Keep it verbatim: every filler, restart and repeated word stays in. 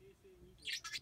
平成にじゅうさんねん